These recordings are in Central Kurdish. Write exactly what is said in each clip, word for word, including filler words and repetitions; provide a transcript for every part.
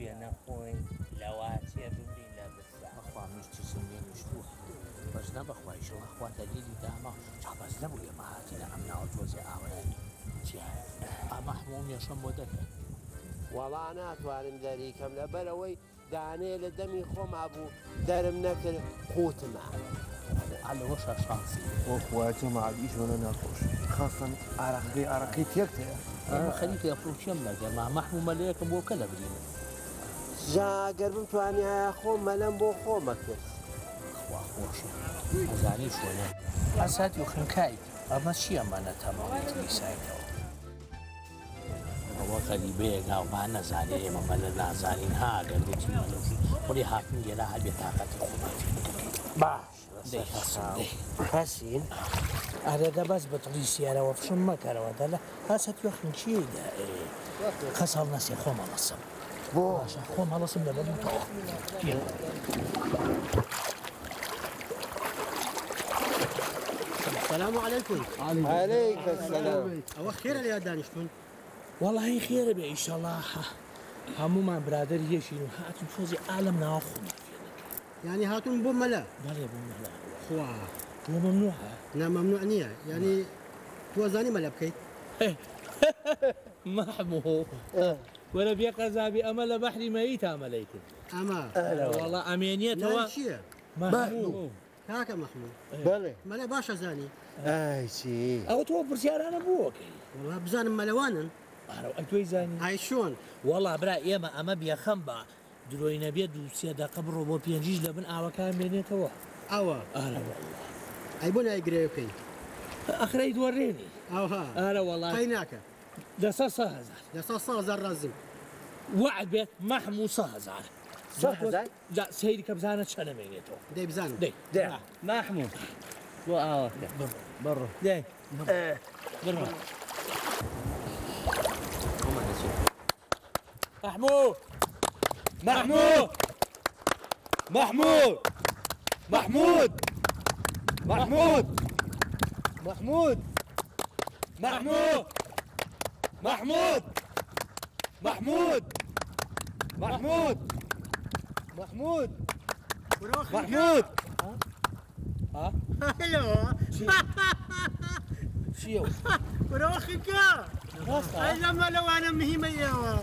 پێ نەخۆین لەواتێ بمرین لە برسا بەخوا میشتی سنگێنیشتووە بەزنە بەخوایشەوە خوا دەلیلی داما چاپەز نەبوو ئێمە هاتیە ئەم ناوە تۆزێ ئاوەیە ئەمە هەموو مێشەم بۆ دەکەن وەڵا ناتوانم دەریکەم لەبەرەوەی دانێ لە دەمی خۆما بوو دەرم نەکرد قوتمە ئالەوەشە شانسی وەخواچە مادیش وەنە ناخۆش خاستن ئارەقەکەی ئارەکەی تێکتەیە ئەمە خەریکە ئەفرۆکیەم لەگەرما مەحموو مەلەیەکم بۆ کە لە برینە جاگەر بتوانیایە خۆم مەلەم بۆ خۆمە کرد خوا خۆشە ئەزانی شوێنە ئاساتی و خنکای ئەمە چی ئەمانە تەماڵی تلیسایتەوە ئەوە غەریبەیە گاومان نەزانێ ئێمە مەلە نازانین ها گەردێکی مەلەوشی وەڵی هاتن گێرا هەبێت تاقەتی خۆماتی باش حەسین ئارێدە بەس بە تڵی سیارەوە فشم مەکەرەوە دەلە هەست وەخم چیدا کەس هەڵ نەسێ خۆم هەڵەسم بۆ خۆم هەڵەسم لە بەرمتەوە السلام عليكم. عليك السلام. أو خير اللي دانشتون؟ والله خير بإن شاء الله همو ما برادر يشين هاتون فوزي عالم ناخذ يعني هاتون بوم ملا؟ بلى بوم ملا خوا هو ممنوع لا ممنوع نية يعني توزاني ملا بكي محمو ولا بيقظة بأمل بحري ميت عمليكم أما والله أمينية لا شيء محمو هاكا محمود بلى ملا باشا زاني اي شي او تو برسيار انا بوك والله بزان ملوانا انا اتوي زاني هاي شلون والله برا ياما اما بيا خنبا دروينا بيد وسيدا قبر بو بينجيج لبن اوا كان بينيتوا اوا انا والله اي بنا يقريوكي اخر يدوريني اوها انا والله قيناك ده صاصا ده صاصا زرزم وعد بيت محمو صاصا صاصا لا سيدي كبزانه شنو مينيتو دي بزان دي دي محمود بو اوا برا برا دي برا محمود محمود محمود محمود محمود محمود محمود محمود محمود محمود محمود محمود ها هلو شيو وروخك اي لما لو انا مهمه يا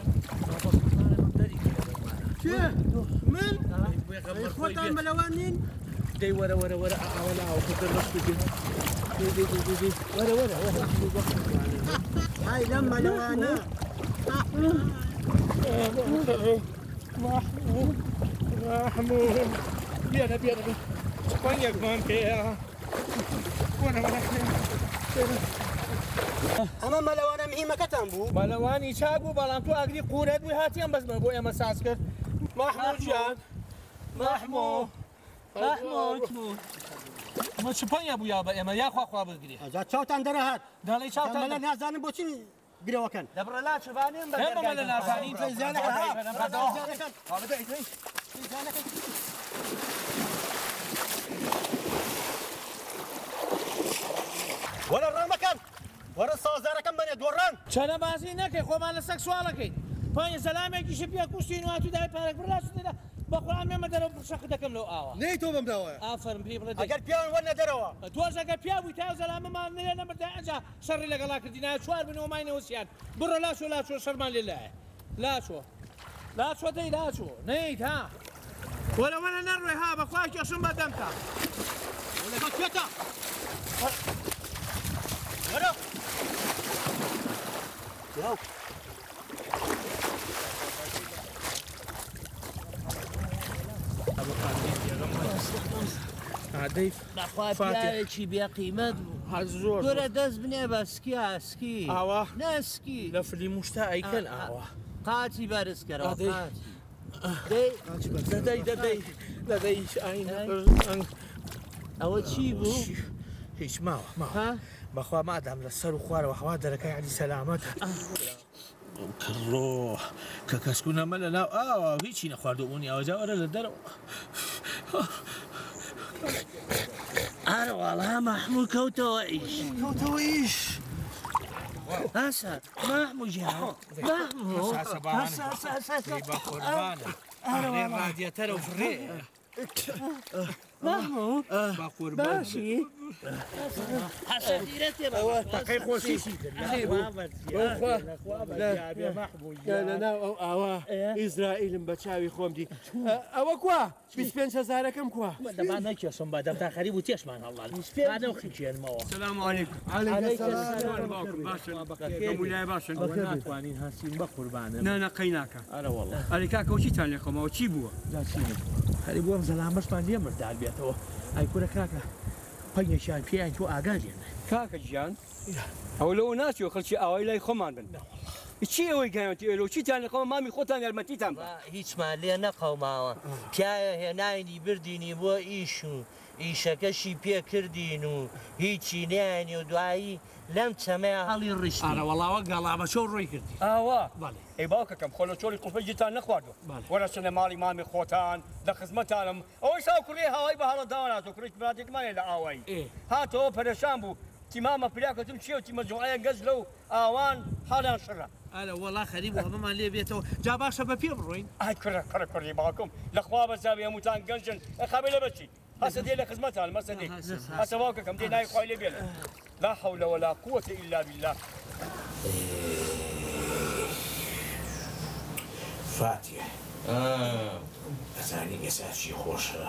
شو من اخوات الملوانين دي ورا ورا ورا ولا اخذ الرصد دي دي دي دي دي ورا ورا ورا هاي لما لو انا محمود محمود بينا بينا سبانيا كمان كيا وانا وانا اما ملوانا مهمه كتنبو ملواني شابو بلانتو اغري قورد وي هاتيان بس من بو اما ساسكر محمود جان محمود محمود ما سبانيا بو يا با اما يا خوا خوا بگري اجا چاوتان درهات دالي چاوتان ملا نازانم بوچين گريوكن دبر لا شبانين هم ملا نازانين زانك ولا الرمكن ولا الصازاركن بني دوران چنه بازی نکه خو مال سکسوالکی پای سلامه کی شپیا کوشتین و اتو دای پارک برلاس ده بقران مې مدرو شق دکم لو آوا نه تو بم داوه افرم بي بلد اگر پیان ونه دروا تو اگر پیا وي تاو سلامه ما نه نه مردا اجا شر لګلا کړدینه شوار بنو ماینه وسیان برلا شو لا شو شرمان لله لا شو لا شو دي لا شو نيت ها ولا ولا نروي ها بخواك يا شو ما دمتا ولا قلت يتا ورا يا عديف فاتحي بيا قيمة هزور دورة دز بني بسكي اسكي اوا ناسكي لفلي مشتا ايكن اوا قاتي بارس كرا قاتي. قاتي دي لدي لدي لدي عين او تشي بو هیچ ماوە ماوە ها بەخوا مادام لە سەر و خوارەوە هەوا دەرەکە یعنی سەلامەتە کڕۆ کە کەسکو نەمە لە ناو ئاوە هیچی نەخواردوبوونی ئەوەجا وەرە لە دەرەوە ئارە وەڵا مەحموود کەوتەوە ئیش کەوتەوە ئیش هسا محمود جان محمود هسا هسا هسا يبقى قربانة أنا رادياتر وفري محمود بقربانة ماشي حسديرتي تقي خوشي لا لا لا ئەوە ئیزرائیلم بە چاوی خۆم دی ئەوە کوا بیست و پێنج هەزارەکەم کوا دەبا نەکێشم بە دەمتا خەریب و تێشمان هەڵڵال هادە خیچێنمەوە السلام عليكم مولاي باشن ناتوانین هەسین بە قوربانە نانا قەیناکە ئەرە وەڵڵا ئەری کاکە وچیتان لێ خۆمەوە چی بووە خەریب بۆم زەلامەشمان لێ مردال بێتەوە ئای کورە کاکە پەنگێکیان پێیان تۆ ئاگا لێنە کاکە گیان ئەو لەوە ناچیەوە خەڵکی ئاوای لای خۆمان بن چی ئەوەی گەیانەتی ئێلۆ چیتان لە خۆمە مامی خۆتان یارمەتیتان بە هیچمان لێ نەقەوماوە پیاە هێناینی بردینی بۆ ئیش و ئیشەکەشی پێ کردین و هیچی نیانی و دوایی لەم چەمەیە هەڵی ڕشتی ئارە وەڵاوە گەڵابەچە و ڕووی کردی ئاوا ئەی باوکەکەم خۆ لە چۆلی قوپەجیتان نەخواردوە وەرەچە لە ماڵی مامی خۆتان لە خزمەتانم ئەوەی ساو کوڕی هاوای بە هەڵە داواناتۆ کوڕیت براتێکمانێ لە ئاوایی هاتەوە پەرێشان بوو تیمامە پیراکەتم چیە و تیمەجوعەیە گەز لەو ئاوان حاڵیان شڕە ئەرە وەڵا خەریب وە بەمان لێ بێتەوە جا باشە بە پێ بڕۆین ئای کوڕە کوڕە کوڕی باوکم لەخوا بەزاوی هەمووتان گەنجن ئەخابێ لە بەچی هەسە دێ لە خزمەتان مەسە دێ هەسە باوکەکەم دێ نای خوای لێ بێنە لا حول ولا قوة إلا بالله فاتح ئەزانی ئێستا چی خۆشە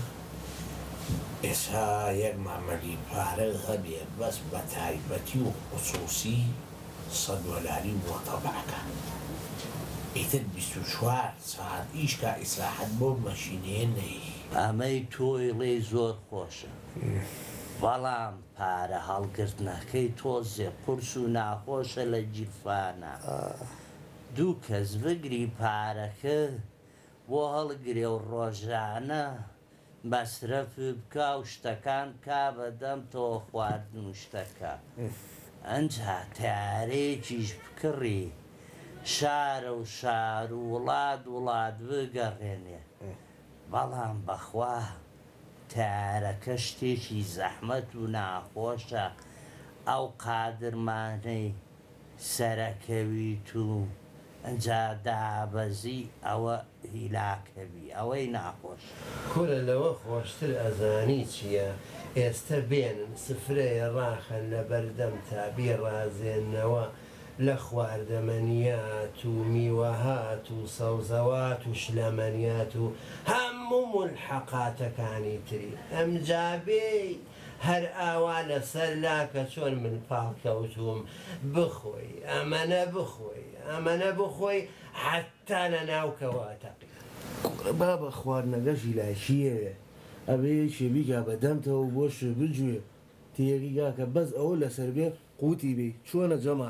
ئێستا یەک مامەلی پارە هەبێ بەس بە تایبەتی و خصوصی سەد دۆلاری بۆ تەبعەکە ئیتر بیست و چوار ساعت ئیشکا ئیسراحەت بۆ مەشینەیە نەی ئەمەی تۆی لێ زۆر خۆشە بەڵام پارە هەڵگرتنەکەی تۆزێ قورس و ناخۆشە لە جیرفانە دوو کەس بگری پارەکە بۆ هەڵگرێ و ڕۆژانە مەسرەف بکە و شتەکان کا بەدەم تۆ خواردن و شتەکە ئەنجا تارێکیش بکڕی شارە و شار و وڵات وڵات بگەڕێنێ بەڵام بەخوا تارەکە شتێکی زەحمەت و ناخۆشە ئەو قادرمانەی سەرەکەویت و ئەنجا دابەزی ئەوە هیلاکەوی ئەوەی ناخۆش کورە لەوە خۆشتر ئەزانی چییە؟ ئێستا بێنن سفرەیە ڕاخەن لە بەردەم تا بێڕازێنەوە لە خواردەمەنیات و میوەهات و سەوزەوات و شلەمەنیات و هەموو مولحەقاتەکانی تری ئەمجابێ هەر ئاوا لەسەر لاکە چۆن من پاڵکەوتوم بخۆی ئەمەنە بخۆی ئەمەنە بخۆی حتا لە ناوکەواتەقی بابە خواردنەگەشی لاشیەیە ئەبێ شێبیکە بەدەمتەوە بۆ شێ بجوێ تێریگا کە بەس ئەوە لەسەر بێ قوتی بێ چۆنە جەماع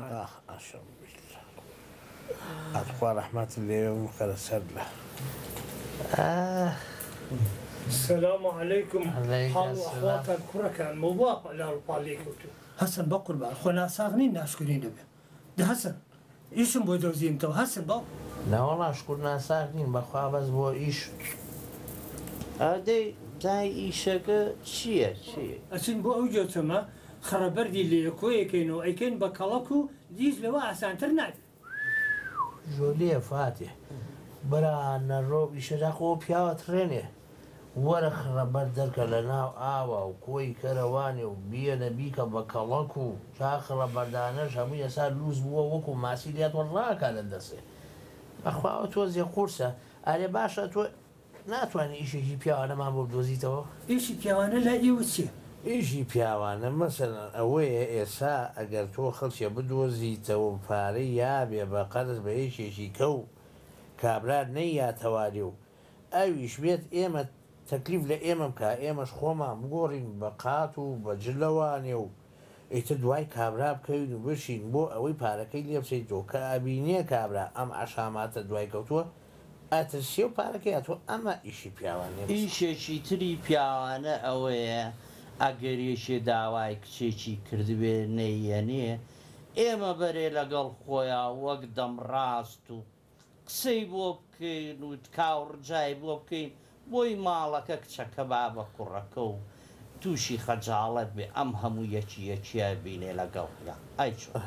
ئەخوا ڕەحمەت لێوێ و خەرە سەر لە السلام عليكم حال وأحوالكم كركان مباق لا الباليكوتو حەسەن بە قوربان خۆ ناساغنی ناشکرین دەبێ دە حەسەن ئیشم بۆ دۆزیمتەوە هەسن باو ناوەڵا شکر ناساک نین بەخوا بەس بۆ ئیش ئەدەی دای ئیشەکە چییە چیە؟ ئەچین بۆ ئەو جۆچەمە خەڕەبەردی لێ کۆیەکەینەوە ئەیکەین بە کەڵک و دیز لەوە ئاسانتر نابێت ژۆلێ فاتێ بەرا نەڕۆ ئیشەدا خۆ پیاوە ترێنێ وەرە خڕەبەر دەرکە لە ناو ئاوە و کۆی کەرەوانێ و بیەنە بیکە بە کەڵک و تا خڕەبەردانەش هەموو ئێسا لووز بووە وەکو ماسیلیات وەڕاکە لە دەسێ بەخواوە تۆزیێ قورسە ئارێ باشە تۆ ناتوانانی ئیشێکی پیاوانەمان بۆ بدۆزیتەوە ئیشی پیاوانە لە ئێوە چیە؟ ئیشی پیاوانە مەسەلەن ئەوەیە ئێستا ئەگەر تۆ خەڵکیە بدۆزیتەوە پارەی یابێ بە قەرز بە هیچێکی کە و کابرار نەیاتەواری و ئەویش بێت ئێمە تەکلیف لە ئێمەم کا ئێمەش خۆمان بگۆڕین بە قات و بە جلەوانێ و ئیتر دوای کابرا بکەوین و بشین بۆ ئەوەی پارەکەی لێ بچیتەوە کە ئابینیە کابرا ئەم عەشاماتە دوای کەوتووە ئەترسیە و پارەکەی هاتووە ئەمە ئیشی پیاوانێ ئیشێکی تری پیاوانە ئەوەیە ئەگەریەشێ داوای کچێکی کردوێ نەیەنێ ئێمە بەرێ لەگەڵ خۆیان وەک دەمڕاست و قسەی بۆ بکەین و کاوڕجای بۆ بکەین بۆی ماڵەکە کچەکە با بە کوڕەکە و تووشی خەجاڵەت بێ ئەم هەموو یەکی یەکیە بینێ لەگەڵ ئای چۆن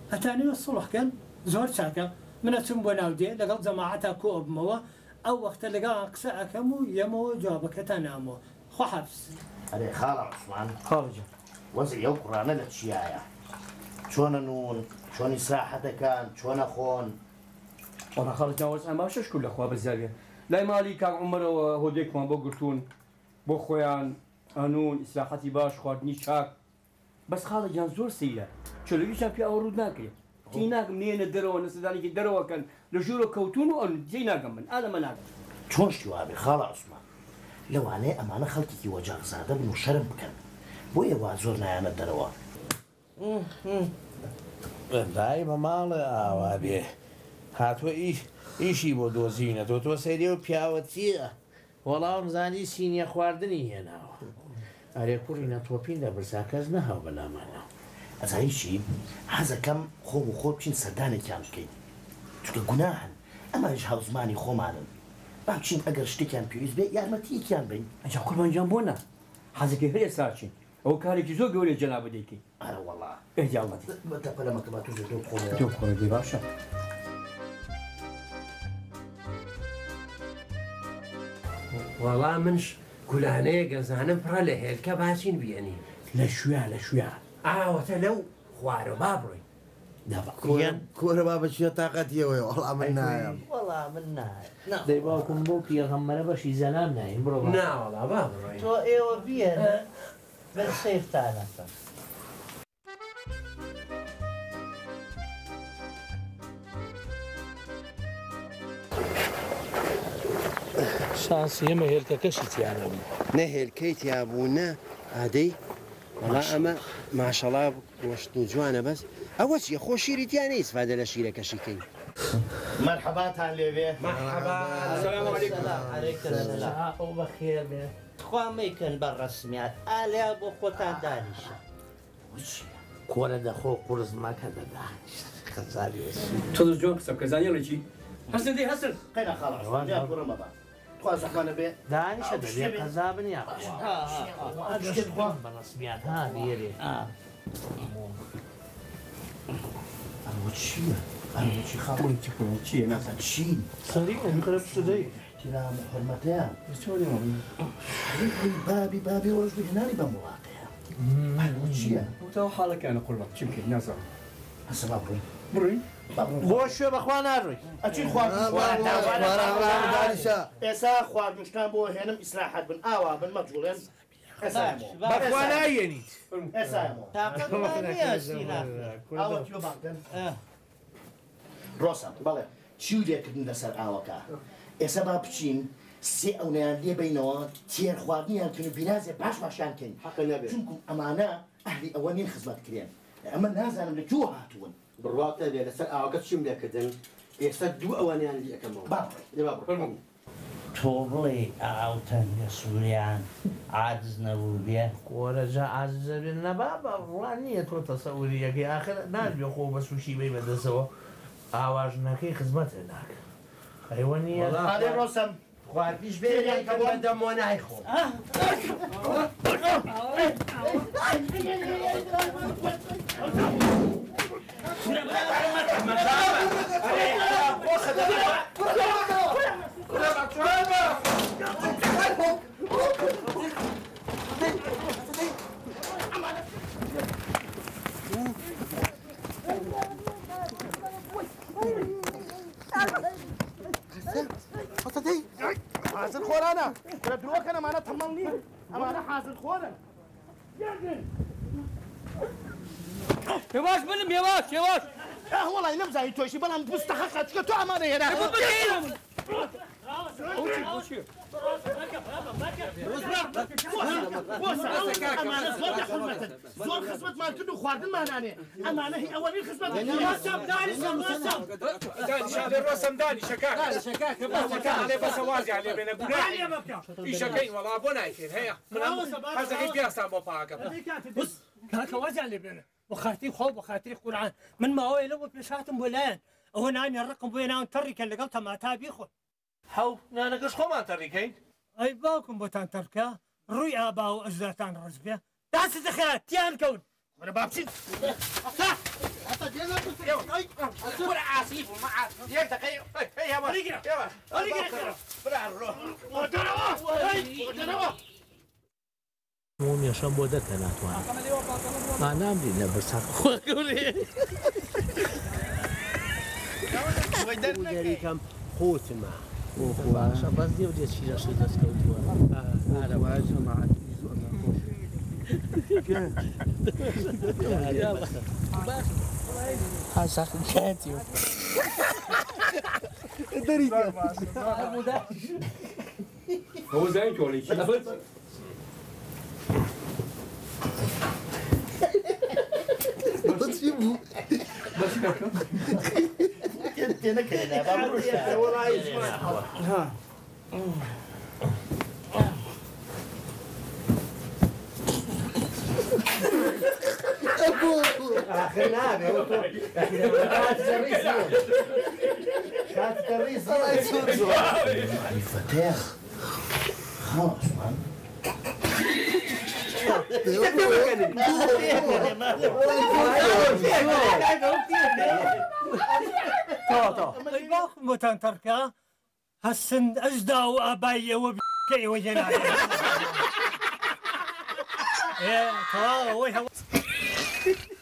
هەتانەوە سڵحکەن زۆر چاکە منە چم بۆ ناودێ لەگەڵ جەماعەتا کۆ بمەوە ئەو وەختە لەگەڵ قسە ئەەکەم و یەمەوە جوابەکەتان نامەوە خۆ حەفز ئەرێ خاڵە عوسمان وەزی ئەو قوڕانە لە چیایە چۆنە نون چۆنی ساحەتەکان چۆنە خۆن وەڵا خەڵک ناوەز ئەم باشە شکر لەخوا بەزیاوێ لای مالی کاک عومەرەوە هۆدێکمان بۆ گرتوون بۆ خۆیان ئەنون ئیسلاحەتی باش خواردنی چاک بەس خاڵێکیان زۆر سەیرە چۆلەویشان پێ ئەوە ڕوود ناکرێت تی ناگەم نێنە دەرەوە نەسەدانێکی دەرەوەکەن لە ژوورە کەوتون و ئەن جێی ناگەم من ئالەمە ناگەم چۆن شتیوابێ خاڵە عوسمان لەوانەیە ئەمانە خەڵکێکی وەجاغزادە بن و شەرم بکەن بۆ ئێوە زۆر نایانە دەرەوە لای بە ماڵە ئاوا بێ هاتووە ئیش ئیشی بۆ دۆزینە تۆ تۆ سەیری و پیاوە چییە وەڵام زانی سینیە خواردنی هێناوە ئەرێ کوڕی نەتۆپین لە برسا کەس نەهاو بەلامانە ئەزایی چی حەزەکەم خۆ و خۆ بچین سەردانێکیان بکەین چونکە گوناهن ئەمانش هاوزمانی خۆمانن با بچین ئەگەر شتێکیان پێویست بێ یارمەتیەکیان بین ئەجا قوربانجان بۆ نە حەزەکەی هەیە ساچین ئەو کارێکی زۆر گەورەی جەنابە دەیکەی ئەرە وەڵا ئێجاڵەتی بەتەپە لە مەکتەبات و زۆر خۆڵێ تۆ خۆڕێ باشە وەڵا منش گولانەیە گەزانم پڕە لە هێلکە باشین بێنی لە شویا لە شویا ئاوەتە لەو خوارە با بڕۆین کۆرە بابەچیە تااقەتیەوەی وەڵا من نایم وەڵا من نایە دەی باوکم بۆ پیغەمبەرە بەشی زەلام نایم بڕۆ ناوەڵا با بڕۆین تۆ ئێوە بێنە بەر سیفتانەکە شانسی ئێمە هێلکەکەشی تیانە بوو نە هێلکەی تیابوونە ئادەی وڵا ئەمە ماشەڵا گۆشت و جوانە بەس ئەوە چیە خۆشیری تیانە ئیسفادە لە شیرەکەشیکەین مەرحەباتان لێوێ ئەو بەخێر بێ خوا مەیکەن بە ڕسمیات ئالیا بۆ خۆتان دانیشە کۆرە دەخۆ قورس ماکە دەدا خەزاری تۆ جۆن قسە بکە زانیێڵێکی هەستن دەی هەستن قەینا خاڵە عوسمان جا کوڕمە بە خوا زەخوانە بێ دانیشە دەبێت قەزابن یا بە ڕسمیات ها بێرێ ئەوە چییە؟ ئەوە چی خاڵی چیە نازان چین سەری ئەنکرە سودەی تیرام حرمەتەیان بابی بابی وەرش بهێنانی بە وڵاتەیە ئەوە چییە؟ تاو حاڵەکانە قوربان چی بکەین نازان هەسە با بڕۆین بڕۆین بۆ شوێ بەخوا ناڕۆی ئەچین خواردنشە ئێستا خواردنشتان بۆ هێنم ئیسراحەت بن ئاوا بن مەجوڵێن بەخوا نایێنیت ڕۆسە بەڵێ چی لێکردن لەسەر ئاوەکە ئێستا با بچین سێ ئەونیان لێ بینەوە تێر خواردنیان کرد و بیرازێ باش باشیان کەین چونکو ئەمانە ئەهلی ئەوە نین خزمەت کرێن ئەمە نازانم لە کوێ هاتوون بڕواتە بێ لەسەر ئاوەکە چیم لێکردن ئێستا دوو ئەوانیان لیەکەمەوە تۆ بڵێ ئاوتەنگە سووریان عاجز نەبوو بێ کۆرەجا ئازەبێن نەبا بە ڕوان نییە تۆ تەسەوریەکەی آخر نابێ خۆ بە سوشی بێ بەدەسەوە ئاواژنەکەی خزمەتە ناکە ئەیوە نییە ڕۆسم خواردیش بێ کە بۆ دەمۆ نایخۆ حاضر خۆرانە لە درۆکەن ئەمانە تەمەڵ نییە ئەمانە حاضر خۆرن هێواش بنم هێواش هێواش وەڵی نەمزانی تۆشی بەڵام مستەحەقە چکە تۆ ئەمانە هێنا زۆر خزمەتمان کرد و خواردنمانانێ ئەمانە هی ئەوەی خزمەت ڕۆسەم دانیشەکان لێ بەسە وازیان لێ بێنە ئیشەکەی وەڵا بۆ نایکەین هەیە حەزەکەی پیاسان بۆ پاکە کاکە وازیان لێ بێنە بۆ خاتری خۆ بۆ خاتری قورعان من ماوەیە لەوە پێشاتم بۆ لایەن ئەوە نانی ڕقم بۆیە ناون تەڕیکە لەگەڵ تەماتا بیخۆن هەو نانەکەش خۆمان تەڕیکەین ئەی باوکم بۆتان تەرکە ڕووی ئابا و ئەجدادتان ڕز بێ داست دەخات تیان کەون وەرە با بچین ولا عاصيف مع ديك دقيقة هي ما ريجنا يلا ريجنا برا الروح مو میشم بوده تناتوان ما نام دی نبرسان خوری وەدەری کەم قوتمە باشە بەس دێ دێت شیرەشی دەستکەوتووە حاسە کاتیوە هو زين كولي كنت انا كده بابا ها آخر نابي كانت الرئيس كانت الرئيس الله يسوق الفتاح خلاص متان تركا هالسن أجدى وأباي وبكي وجناي إيه توا ويها